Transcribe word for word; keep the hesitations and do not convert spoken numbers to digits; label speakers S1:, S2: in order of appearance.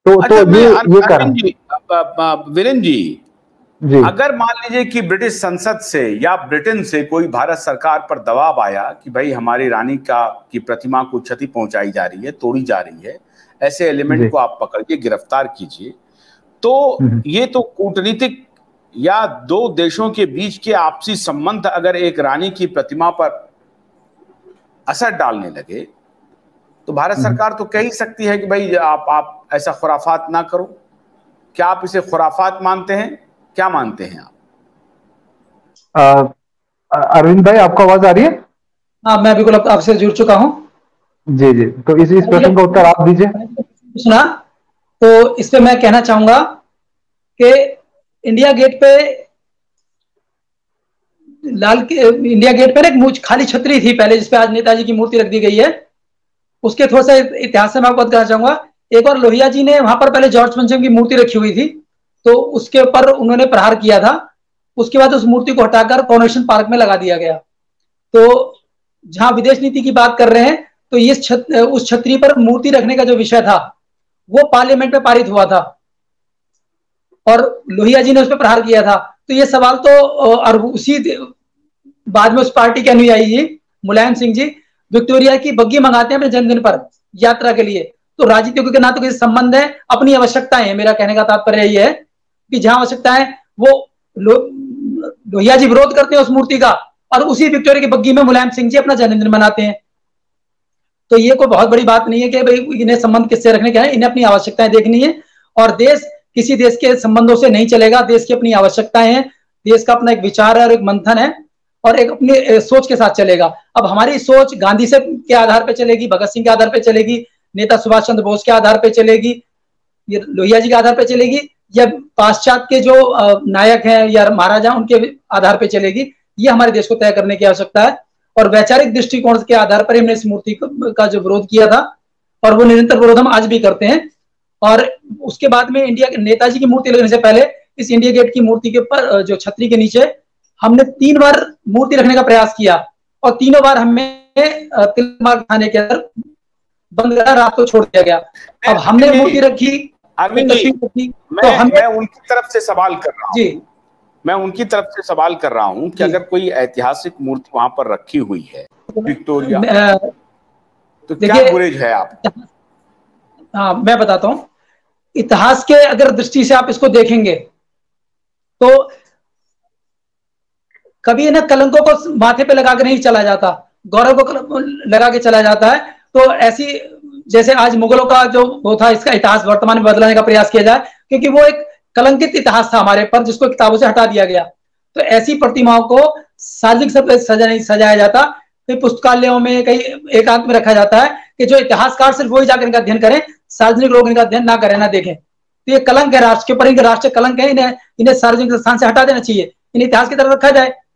S1: तो
S2: अच्छा,
S1: तो ये ये कारण
S2: जी, वीरेंद्र जी,
S1: जी
S2: अगर मान लीजिए कि ब्रिटिश संसद से या ब्रिटेन से कोई भारत सरकार पर दबाव आया कि भाई हमारी रानी का की प्रतिमा को क्षति पहुंचाई जा रही है, तोड़ी जा रही है, ऐसे एलिमेंट को आप पकड़िए, गिरफ्तार कीजिए, तो ये तो कूटनीतिक या दो देशों के बीच के आपसी संबंध अगर एक रानी की प्रतिमा पर असर डालने लगे तो भारत सरकार तो कह ही सकती है कि भाई आप आप ऐसा खुराफात ना करो। क्या आप इसे खुराफात मानते हैं? क्या मानते हैं आप?
S1: अरविंद भाई, आपको आवाज आ रही है?
S3: हाँ, मैं बिल्कुल आपसे जुड़ चुका हूं।
S1: जी जी, तो इस इस प्रश्न का उत्तर आप दीजिए।
S3: सुना, तो इस पे मैं कहना चाहूंगा कि इंडिया गेट पे लाल के इंडिया गेट पर एक खाली छतरी थी पहले, जिसपे आज नेताजी की मूर्ति रख दी गई है। उसके थोड़ा सा इतिहास से मैं आपको बताना चाहूंगा। एक बार लोहिया जी ने वहां पर पहले जॉर्ज पंचम की मूर्ति रखी हुई थी, तो उसके ऊपर उन्होंने प्रहार किया था। उसके बाद उस मूर्ति को हटाकर कोरोनेशन पार्क में लगा दिया गया। तो जहां विदेश नीति की बात कर रहे हैं, तो इस छत, उस छतरी पर मूर्ति रखने का जो विषय था वो पार्लियामेंट में पारित हुआ था और लोहिया जी ने उस पर प्रहार किया था। तो ये सवाल तो, और उसी बाद में उस पार्टी के अनुयायी जी मुलायम सिंह जी विक्टोरिया की बग्गी मंगाते हैं अपने जन्मदिन पर यात्रा के लिए। तो राजनीतिकों के ना तो किसी संबंध है, अपनी आवश्यकताएं है। मेरा कहने का तात्पर्य यही है कि जहां आवश्यकता है वो लो, लोहिया जी विरोध करते हैं उस मूर्ति का, और उसी विक्टोरिया की बग्गी में मुलायम सिंह जी अपना जन्मदिन मनाते हैं। तो ये कोई बहुत बड़ी बात नहीं है कि भाई इन्हें संबंध किससे रखने का है, इन्हें अपनी आवश्यकताएं देखनी है। और देश किसी देश के संबंधों से नहीं चलेगा, देश की अपनी आवश्यकताएं हैं, देश का अपना एक विचार है और एक मंथन है और एक अपनी सोच के साथ चलेगा। अब हमारी सोच गांधी से के आधार पर चलेगी, भगत सिंह के आधार पर चलेगी, नेता सुभाष चंद्र बोस के आधार पर चलेगी, ये लोहिया जी के आधार पर चलेगी, या पाश्चात्य के जो नायक हैं या महाराजा उनके आधार पर चलेगी, ये हमारे देश को तय करने की आवश्यकता है। और वैचारिक दृष्टिकोण के आधार पर हमने इस मूर्ति का जो विरोध किया था और वो निरंतर विरोध हम आज भी करते हैं। और उसके बाद में इंडिया नेताजी की मूर्ति लगने से पहले इस इंडिया गेट की मूर्ति के ऊपर जो छतरी के नीचे हमने तीन बार मूर्ति रखने का प्रयास किया और तीनों बार हमें तिलमार थाने के अंदर बंद करा, रात को छोड़ दिया गया। अब हमने मूर्ति रखी,
S2: अरविंद जी, मैं, तो मैं उनकी तरफ से सवाल कर रहा हूँ जी मैं उनकी तरफ से सवाल कर रहा हूँ कि अगर कोई ऐतिहासिक मूर्ति वहां पर रखी हुई है विक्टोरिया, तो क्या गुरेज है आप?
S3: हाँ, मैं बताता हूँ। इतिहास के अगर दृष्टि से आप इसको देखेंगे तो कभी ना कलंकों को माथे पे लगा के नहीं चला जाता, गौरव को लगा के चला जाता है। तो ऐसी जैसे आज मुगलों का जो वो था, इसका इतिहास वर्तमान में बदलाने का प्रयास किया जाए, क्योंकि वो एक कलंकित इतिहास था हमारे पर, जिसको किताबों से हटा दिया गया। तो ऐसी प्रतिमाओं को सार्वजनिक सब सजा नहीं सजाया जाता, कई पुस्तकालयों में, कई एकांत में रखा जाता है कि जो इतिहासकार सिर्फ वही जाकर इनका अध्ययन करें, सार्वजनिक लोग इनका अध्ययन ना करें, ना देखें। तो ये कलंक है राष्ट्र के ऊपर, इनके राष्ट्रीय कलंक है, इन्हें इन्हें सार्वजनिक स्थान से हटा देना चाहिए, इन्हें इतिहास की तरफ रखा जाए।